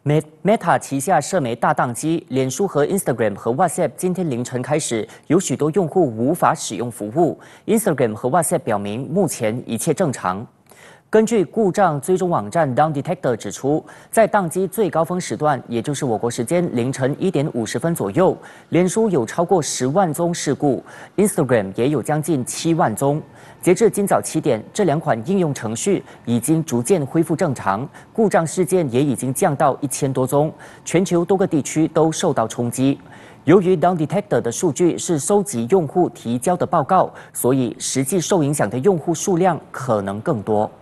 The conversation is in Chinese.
Meta 旗下社媒大宕机，脸书和 Instagram 和 WhatsApp 今天凌晨开始，有许多用户无法使用服务。Instagram 和 WhatsApp 表明，目前一切正常。根据故障追踪网站 Down Detector 指出，在宕机最高峰时段，也就是我国时间凌晨1点50分左右，脸书有超过10万宗事故 ，Instagram 也有将近7万宗。截至今早7点，这两款应用程序已经逐渐恢复正常，故障事件也已经降到1000多宗，全球多个地区都受到冲击。由于 Down Detector 的数据是收集用户提交的报告，所以实际受影响的用户数量可能更多。